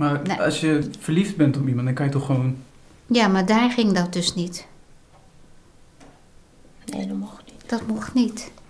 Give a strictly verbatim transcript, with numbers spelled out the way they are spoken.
Maar nee. Als je verliefd bent op iemand, dan kan je toch gewoon... Ja, maar daar ging dat dus niet. Nee, dat mocht niet. Dat mocht niet.